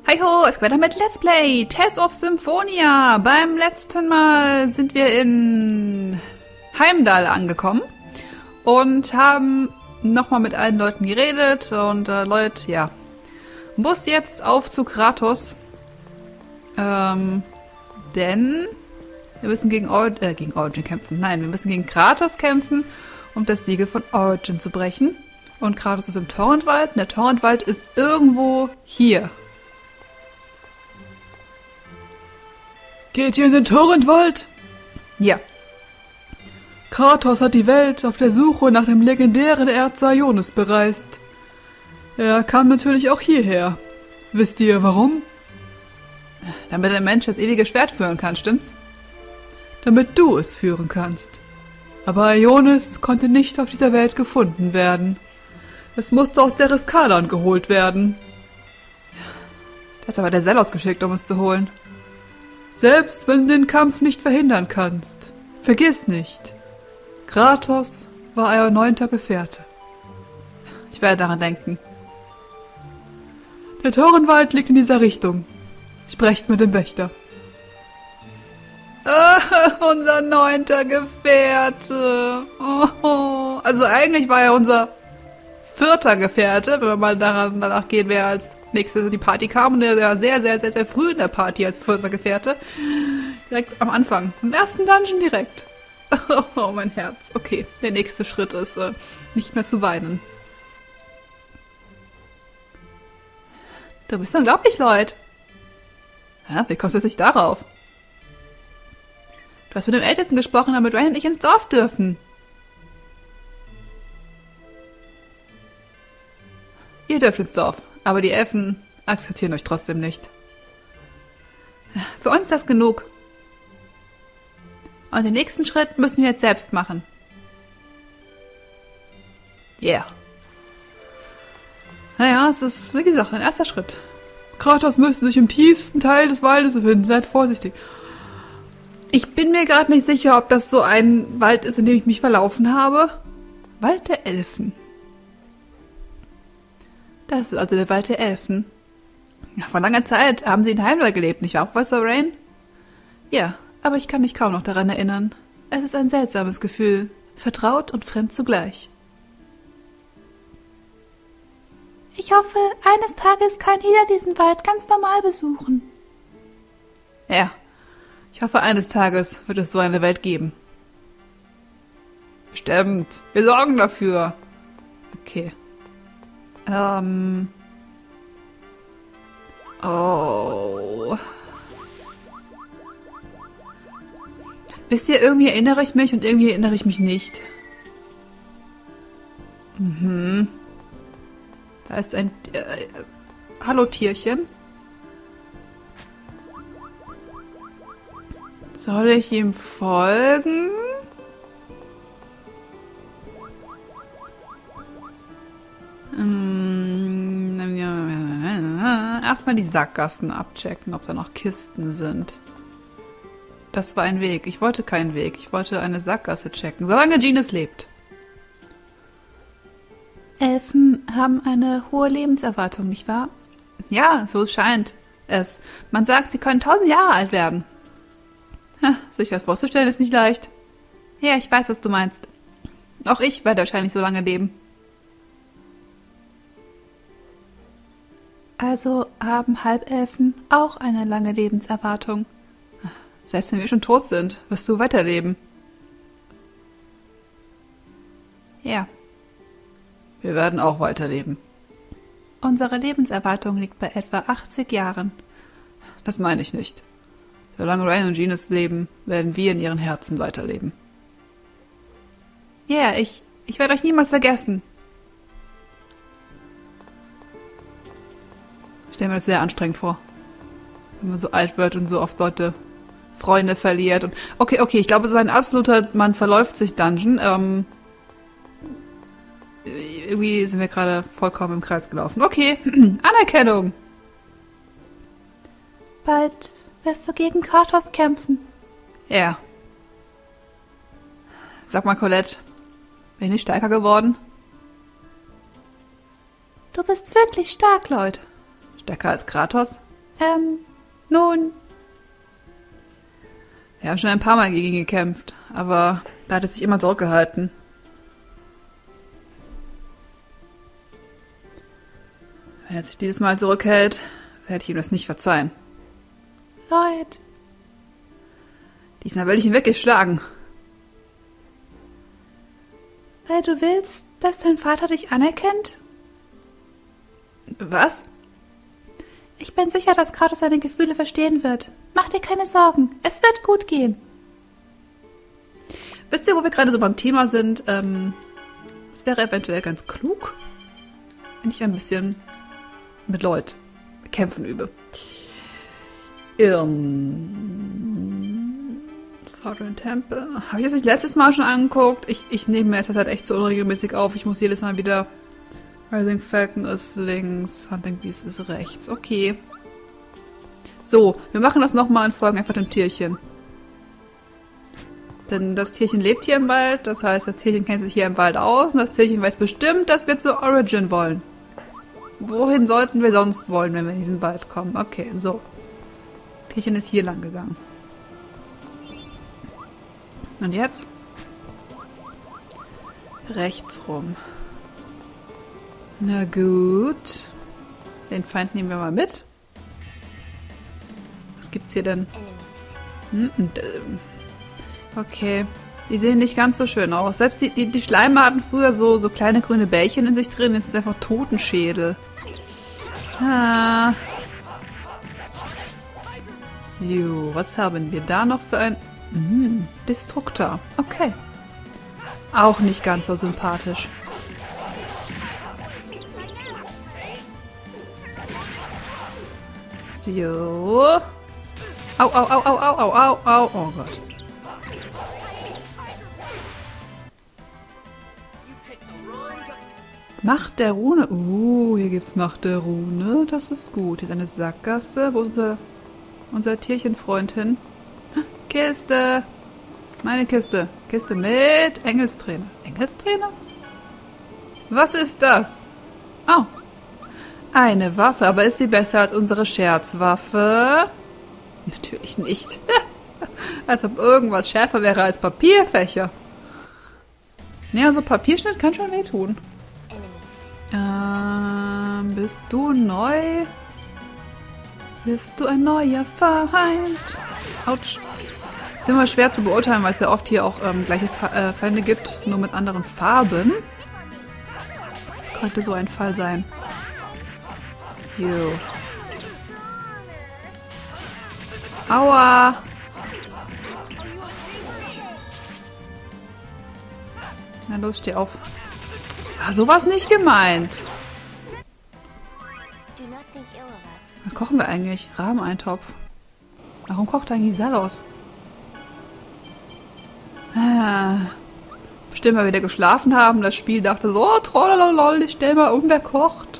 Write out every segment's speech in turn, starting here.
Hi ho, es geht weiter mit Let's Play Tales of Symphonia. Beim letzten Mal sind wir in Heimdall angekommen und haben nochmal mit allen Leuten geredet und Leute, ja, Bus jetzt auf zu Kratos, denn wir müssen gegen Origin kämpfen. Nein, wir müssen gegen Kratos kämpfen, um das Siegel von Origin zu brechen. Und Kratos ist im Torrentwald und der Torrentwald ist irgendwo hier. Geht ihr in den Torrentwald? Ja. Kratos hat die Welt auf der Suche nach dem legendären Erz Ionis bereist. Er kam natürlich auch hierher. Wisst ihr warum? Damit ein Mensch das ewige Schwert führen kann, stimmt's? Damit du es führen kannst. Aber Ionis konnte nicht auf dieser Welt gefunden werden. Es musste aus der Riskalan geholt werden. Das ist aber der Zelos geschickt, um es zu holen. Selbst wenn du den Kampf nicht verhindern kannst, vergiss nicht, Kratos war euer 9. Gefährte. Ich werde daran denken. Der Torrentwald liegt in dieser Richtung. Sprecht mit dem Wächter. Unser 9. Gefährte. Oh. Also eigentlich war er unser 4. Gefährte, wenn wir mal danach gehen, wer als nächstes in die Party kam. Und der war sehr früh in der Party als 4. Gefährte. Direkt am Anfang. Im ersten Dungeon direkt. Oh, mein Herz. Okay, der nächste Schritt ist, nicht mehr zu weinen. Du bist unglaublich, Lloyd. Ja, wie kommst du jetzt nicht darauf? Du hast mit dem Ältesten gesprochen, damit Rain und ich ins Dorf dürfen. Ihr dürft ins Dorf, aber die Elfen akzeptieren euch trotzdem nicht. Für uns ist das genug. Und den nächsten Schritt müssen wir jetzt selbst machen. Yeah. Naja, es ist, wie gesagt, ein erster Schritt. Kratos müsste sich im tiefsten Teil des Waldes befinden. Seid vorsichtig. Ich bin mir gerade nicht sicher, ob das so ein Wald ist, in dem ich mich verlaufen habe. Wald der Elfen. Das ist also der Wald der Elfen. Ja, vor langer Zeit haben sie in Heimdall gelebt, nicht wahr, Professor Rain? Ja, aber ich kann mich kaum noch daran erinnern. Es ist ein seltsames Gefühl, vertraut und fremd zugleich. Ich hoffe, eines Tages kann jeder diesen Wald ganz normal besuchen. Ja, ich hoffe, eines Tages wird es so eine Welt geben. Bestimmt, wir sorgen dafür. Okay. Oh. Wisst ihr, irgendwie erinnere ich mich und irgendwie erinnere ich mich nicht. Da ist ein... Hallo, Tierchen. Soll ich ihm folgen? Erstmal die Sackgassen abchecken, ob da noch Kisten sind. Das war ein Weg. Ich wollte keinen Weg. Ich wollte eine Sackgasse checken. Solange Genis lebt. Elfen haben eine hohe Lebenserwartung, nicht wahr? Ja, so scheint es. Man sagt, sie können 1000 Jahre alt werden. Sich das vorzustellen ist nicht leicht. Ja, ich weiß, was du meinst. Auch ich werde wahrscheinlich so lange leben. Also haben Halbelfen auch eine lange Lebenserwartung. Selbst wenn wir schon tot sind, wirst du weiterleben. Ja. Wir werden auch weiterleben. Unsere Lebenserwartung liegt bei etwa 80 Jahren. Das meine ich nicht. Solange Rain und Genis leben, werden wir in ihren Herzen weiterleben. Ja, ich werde euch niemals vergessen. Ich stelle mir das sehr anstrengend vor. Wenn man so alt wird und so oft Leute, Freunde verliert. Und okay, ich glaube, es ist ein absoluter Man verläuft sich Dungeon. Irgendwie sind wir gerade vollkommen im Kreis gelaufen. Okay, Anerkennung. Bald wirst du gegen Kratos kämpfen. Ja. Sag mal, Colette, bin ich stärker geworden? Du bist wirklich stark, Lloyd. Stärker als Kratos? Nun. Wir haben schon ein paar Mal gegen ihn gekämpft, aber da hat er sich immer zurückgehalten. Wenn er sich dieses Mal zurückhält, werde ich ihm das nicht verzeihen. Lloyd. Diesmal werde ich ihn wirklich schlagen. Weil du willst, dass dein Vater dich anerkennt? Was? Ich bin sicher, dass Kratos seine Gefühle verstehen wird. Mach dir keine Sorgen. Es wird gut gehen. Wisst ihr, wo wir gerade so beim Thema sind? Es wäre eventuell ganz klug, wenn ich ein bisschen mit Lloyd kämpfen übe. Southern Temple. Habe ich das nicht letztes Mal schon angeguckt? Ich nehme mir jetzt halt echt so unregelmäßig auf. Ich muss jedes Mal wieder... Rising Falcon ist links, Hunting Beast ist rechts. Okay. So, wir machen das nochmal und folgen einfach dem Tierchen. Denn das Tierchen lebt hier im Wald, das heißt, das Tierchen kennt sich hier im Wald aus und das Tierchen weiß bestimmt, dass wir zur Origin wollen. Wohin sollten wir sonst wollen, wenn wir in diesen Wald kommen? Okay, so. Tierchen ist hier lang gegangen. Und jetzt? Rechts rum. Na gut. Den Feind nehmen wir mal mit. Was gibt's hier denn? Okay. Die sehen nicht ganz so schön aus. Selbst die Schleime hatten früher so kleine grüne Bällchen in sich drin. Jetzt sind es einfach Totenschädel. Ah. So, was haben wir da noch für ein... Destruktor. Okay. Auch nicht ganz so sympathisch. So. Au, au, au, au, au, au, au, au. Oh Gott. Macht der Rune. Hier gibt's Macht der Rune. Das ist gut. Hier ist eine Sackgasse. Wo ist unser Tierchenfreund hin? Kiste. Meine Kiste. Kiste mit Engelstrainer. Engelstrainer? Was ist das? Oh. Eine Waffe, aber ist sie besser als unsere Scherzwaffe? Natürlich nicht. Als ob irgendwas schärfer wäre als Papierfächer. Ja, so Papierschnitt kann schon wehtun. Bist du neu? Bist du ein neuer Feind? Autsch. Ist immer schwer zu beurteilen, weil es ja oft hier auch gleiche Feinde gibt, nur mit anderen Farben. Das könnte so ein Fall sein. So. Aua! Na los, steh auf. Ah, sowas nicht gemeint. Was kochen wir eigentlich? Rahmeneintopf. Warum kocht eigentlich Salos? Bestimmt, weil wir wieder geschlafen haben. Das Spiel dachte so, oh, trollolol, ich stell mal um, wer kocht.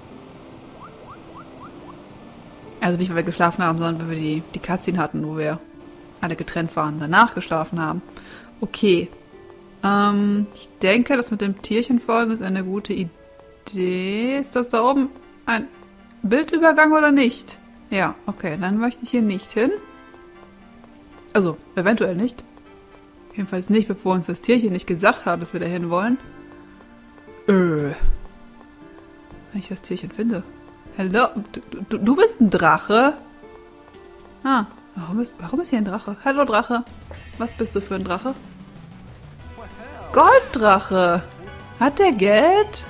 Also nicht, weil wir geschlafen haben, sondern weil wir die Cutscene hatten, wo wir alle getrennt waren, danach geschlafen haben. Okay. Ich denke, das mit dem Tierchenfolgen ist eine gute Idee. Ist das da oben ein Bildübergang oder nicht? Ja, okay, dann möchte ich hier nicht hin. Also, eventuell nicht. Jedenfalls nicht, bevor uns das Tierchen nicht gesagt hat, dass wir da hin wollen. Wenn ich das Tierchen finde. Hallo, du bist ein Drache? Ah, warum ist hier ein Drache? Hallo Drache. Was bist du für ein Drache? Golddrache. Hat der Geld?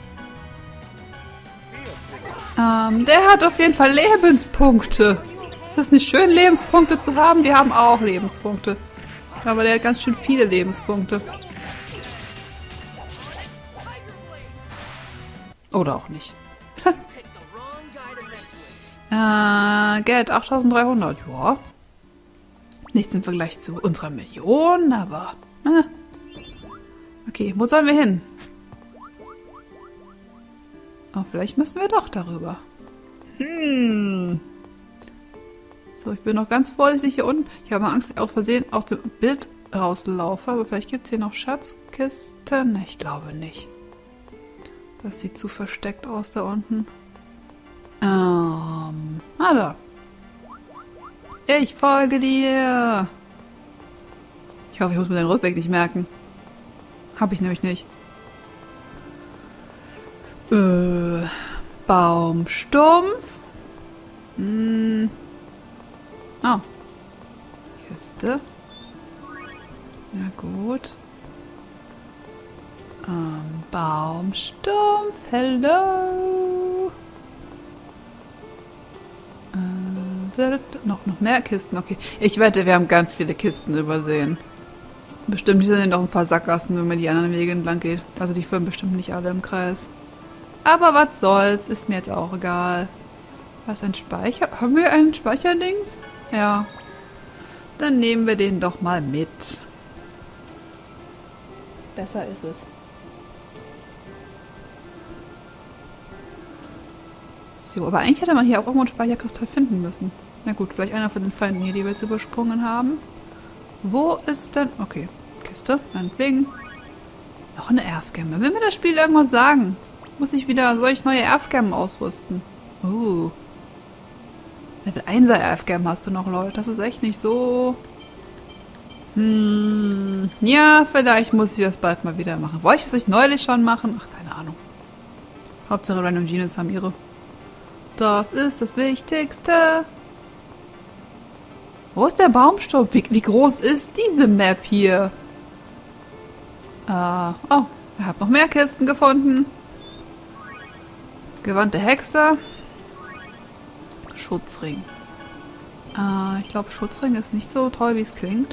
Der hat auf jeden Fall Lebenspunkte. Ist es nicht schön, Lebenspunkte zu haben? Wir haben auch Lebenspunkte. Aber der hat ganz schön viele Lebenspunkte. Oder auch nicht. Geld 8.300. Ja. Nichts im Vergleich zu unserer Million, aber... Okay, wo sollen wir hin? Oh, vielleicht müssen wir doch darüber. So, ich bin noch ganz vorsichtig hier unten. Ich habe Angst, dass ich aus Versehen aus dem Bild rauslaufe. Aber vielleicht gibt es hier noch Schatzkisten. Ich glaube nicht. Das sieht zu versteckt aus da unten. Ah, da. Ich folge dir. Ich hoffe, ich muss mir den Rückweg nicht merken. Hab ich nämlich nicht. Baumstumpf. Oh. Kiste. Na gut. Baumstumpf. Hello. Noch mehr Kisten. Okay. Ich wette, wir haben ganz viele Kisten übersehen. Bestimmt sind noch ein paar Sackgassen, wenn man die anderen Wege entlang geht. Also die führen bestimmt nicht alle im Kreis. Aber was soll's. Ist mir jetzt auch egal. Was, ein Speicher? Haben wir einen Speicherdings? Ja. Dann nehmen wir den doch mal mit. Besser ist es. So, aber eigentlich hätte man hier auch irgendwo einen Speicherkristall finden müssen. Na gut, vielleicht einer von den Feinden hier, die wir jetzt übersprungen haben. Wo ist denn... Okay, Kiste, meinetwegen. Noch eine Erfgemme. Will mir das Spiel irgendwas sagen? Soll ich neue Erfgemmen ausrüsten? Level 1er Erfgemme hast du noch, Leute. Das ist echt nicht so... Ja, vielleicht muss ich das bald mal wieder machen. Wollte ich das nicht neulich schon machen? Ach, keine Ahnung. Hauptsache Random Genius haben ihre. Das ist das Wichtigste. Wo ist der Baumstumpf? Wie groß ist diese Map hier? Oh, ich habe noch mehr Kisten gefunden. Gewandte Hexe. Schutzring. Ich glaube, Schutzring ist nicht so toll, wie es klingt.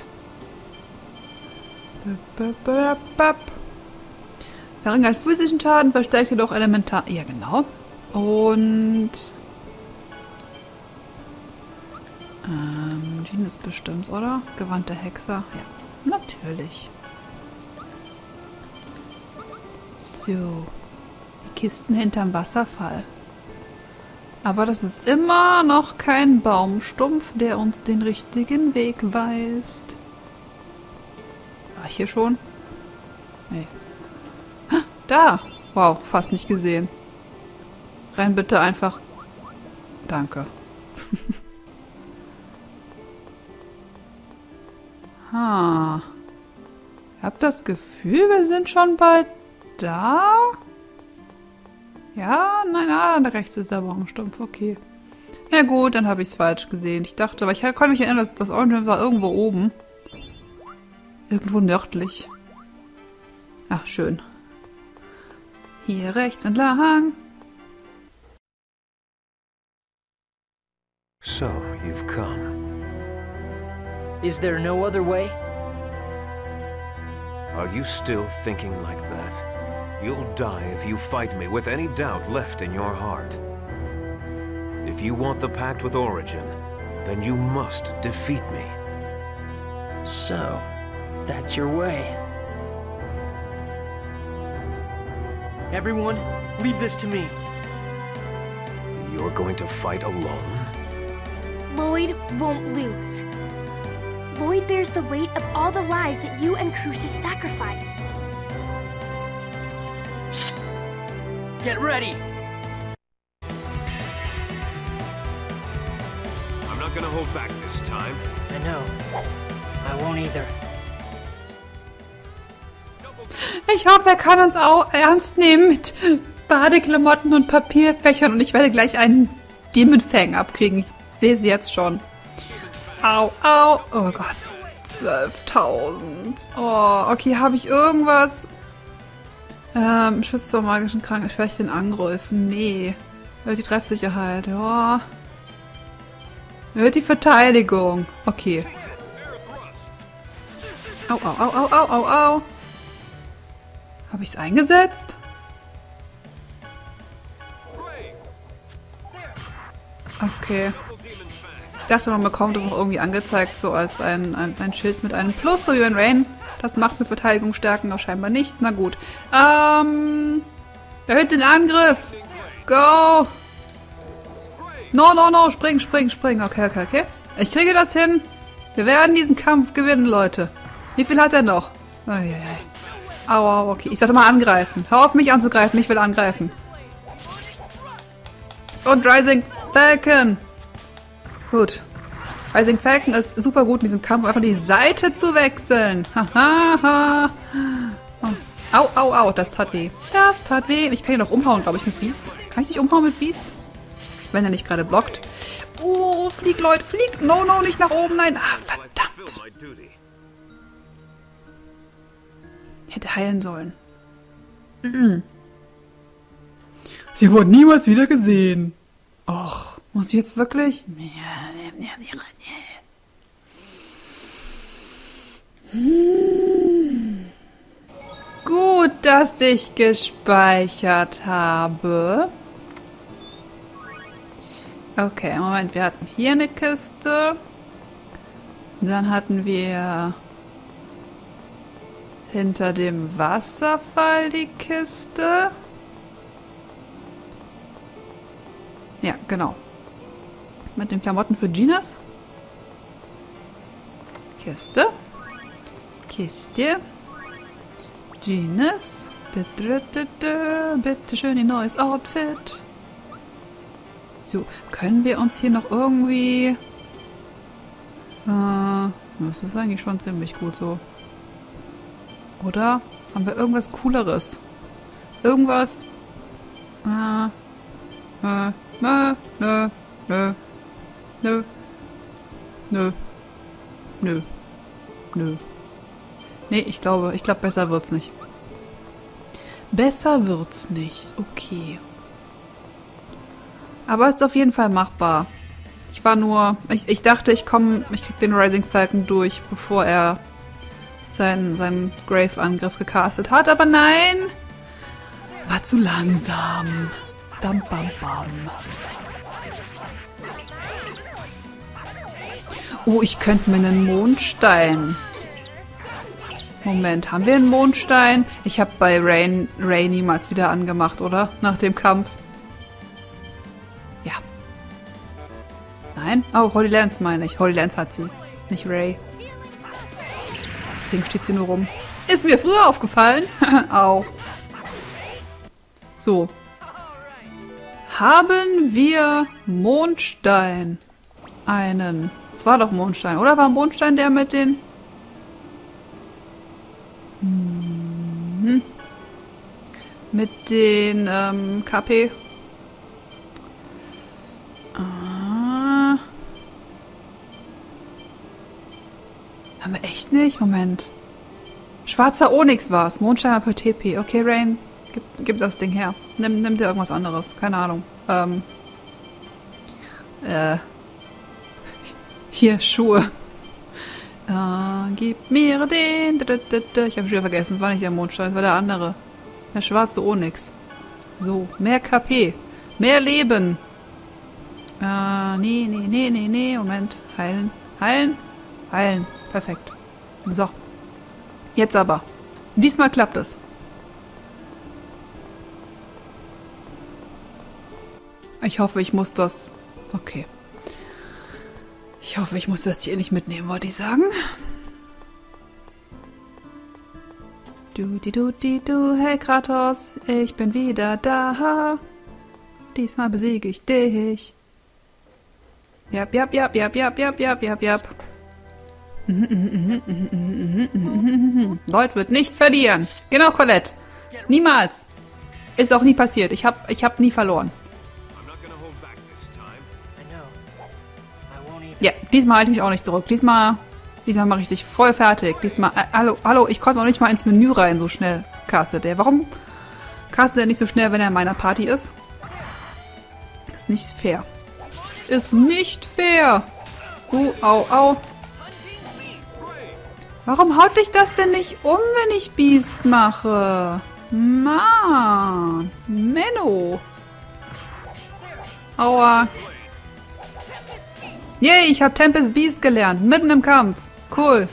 Verringert physischen Schaden, verstärkt jedoch elementar... Ja, genau. Und... Genius bestimmt, oder? Gewandte Hexer. Ja, natürlich. So. Die Kisten hinterm Wasserfall. Aber das ist immer noch kein Baumstumpf, der uns den richtigen Weg weist. War ich hier schon? Nee. Da! Wow, fast nicht gesehen. Renn bitte einfach. Danke. Ich habe das Gefühl, wir sind schon bald da. Ja, nein, da rechts ist der Baumstumpf. Okay. Ja gut, dann habe ich es falsch gesehen. Ich dachte, aber ich konnte mich erinnern, dass das Orange war irgendwo oben. Irgendwo nördlich. Ach, schön. Hier rechts entlang. So, you've come. Is there no other way? Are you still thinking like that? You'll die if you fight me with any doubt left in your heart. If you want the pact with Origin, then you must defeat me. So, that's your way. Everyone, leave this to me. You're going to fight alone? Lloyd won't lose. Lloyd bears the weight of all the lives that you and Crucius sacrificed. Get ready! I'm not gonna hold back this time. I know. I won't either. Ich hoffe, er kann uns auch ernst nehmen mit Badeklamotten und Papierfächern und ich werde gleich einen Demonfang abkriegen. Ich sehe sie jetzt schon. Au, au. Oh Gott. 12.000. Oh, okay, habe ich irgendwas? Schutz vor magischen Kranken. Schwächt den Angriffen. Nee. Erhöht die Treffsicherheit. Ja. Erhöht die Verteidigung. Okay. Au, au, au, au, au, au, au. Habe ich es eingesetzt? Okay. Ich dachte, man bekommt das noch irgendwie angezeigt, so als ein Schild mit einem Plus, so wie ein Rain. Das macht mit Verteidigung stärken, aber scheinbar nicht. Na gut. Erhöht den Angriff. Go. No, no, no. Spring, spring, spring. Okay, okay, okay. Ich kriege das hin. Wir werden diesen Kampf gewinnen, Leute. Wie viel hat er noch? Oh, yeah, yeah. Aua, okay. Ich sollte mal angreifen. Hör auf, mich anzugreifen. Ich will angreifen. Und Rising Falcon. Gut. Rising Falcon ist super gut in diesem Kampf, einfach die Seite zu wechseln. Hahaha. Au, au, au, das tat weh. Das tat weh. Ich kann ihn doch umhauen, glaube ich, mit Beast. Kann ich nicht umhauen mit Beast? Wenn er nicht gerade blockt. Oh, flieg, Leute, flieg. No, no, nicht nach oben, nein. Ah, verdammt. Hätte heilen sollen. Sie wurden niemals wieder gesehen. Och, muss ich jetzt wirklich? Gut, dass ich gespeichert habe. Okay, Moment, wir hatten hier eine Kiste. Dann hatten wir hinter dem Wasserfall die Kiste. Ja, genau. Mit den Klamotten für Genas. Kiste. Kiste. Genas. Bitte schön, ein neues Outfit. So, können wir uns hier noch irgendwie... das ist eigentlich schon ziemlich gut so. Oder? Haben wir irgendwas Cooleres? Irgendwas... Nö. Nee, ich glaube, besser wird's nicht. Besser wird's nicht. Okay. Aber es ist auf jeden Fall machbar. Ich dachte, ich krieg den Rising Falcon durch, bevor er seinen Grave-Angriff gecastet hat. Aber nein! War zu langsam. Bam, bam, bam. Oh, ich könnte mir einen Mondstein... Moment, haben wir einen Mondstein? Ich habe bei Ray niemals wieder angemacht, oder? Nach dem Kampf. Ja. Nein? Oh, Holy Lance meine ich. Holy Lance hat sie. Nicht Ray. Deswegen steht sie nur rum. Ist mir früher aufgefallen. Au. So. Haben wir Mondstein? Einen. Es war doch Mondstein, oder? War Mondstein der mit den... Mit den KP. Haben wir echt nicht? Moment. Schwarzer Onyx war's. Mondstein per TP. Okay, Rain. Gib das Ding her. Nimm dir irgendwas anderes. Keine Ahnung. Hier, Schuhe. Gib mir den. Ich habe schon wieder vergessen. Es war nicht der Mondstein, es war der andere. Der schwarze Onyx. So, mehr KP. Mehr Leben. Nee. Moment. Heilen. Perfekt. So. Jetzt aber. Diesmal klappt es. Ich hoffe, ich muss das... Okay. Ich hoffe, ich muss das Tier nicht mitnehmen, wollte ich sagen. Du, hey Kratos, ich bin wieder da. Diesmal besiege ich dich. Jap. Lloyd wird nicht verlieren. Genau, Colette. Niemals. Ist auch nie passiert. Ich hab nie verloren. Ja, diesmal halte ich mich auch nicht zurück. Diesmal mache ich dich voll fertig. Diesmal, hallo, ich konnte noch nicht mal ins Menü rein, so schnell castet der. Warum castet er nicht so schnell, wenn er in meiner Party ist? Das ist nicht fair. Ist nicht fair. Au. Warum haut dich das denn nicht um, wenn ich Beast mache? Mann. Menno. Aua. Yay, ich habe Tempest Beast gelernt. Mitten im Kampf. Cool.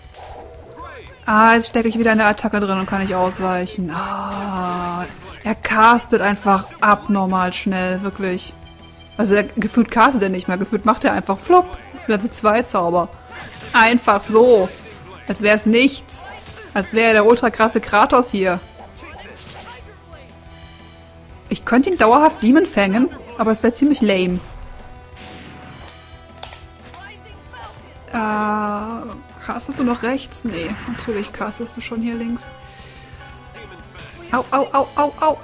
Jetzt stecke ich wieder in der Attacke drin und kann nicht ausweichen. Er castet einfach abnormal schnell, wirklich. Also gefühlt castet er nicht mehr. Gefühlt macht er einfach Flop. Level 2 Zauber. Einfach so. Als wäre es nichts. Als wäre er der ultra krasse Kratos hier. Ich könnte ihn dauerhaft Demon fängen, aber es wäre ziemlich lame. Castest du noch rechts? Nee, natürlich castest du schon hier links. Au, au, au, au, au.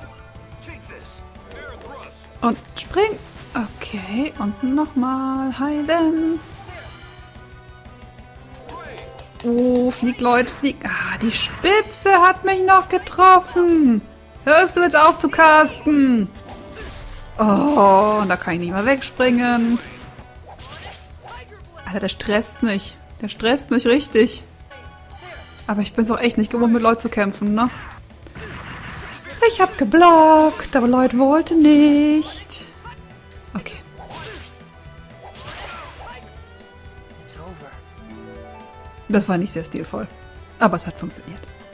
Und spring. Okay, und nochmal heilen. Oh, flieg, Leute, flieg. Die Spitze hat mich noch getroffen. Hörst du jetzt auf zu casten? Oh, und da kann ich nicht mehr wegspringen. Alter, der stresst mich. Der stresst mich richtig. Aber ich bin es auch echt nicht gewohnt, mit Lloyd zu kämpfen, ne? Ich hab geblockt, aber Lloyd wollte nicht. Okay. Das war nicht sehr stilvoll. Aber es hat funktioniert.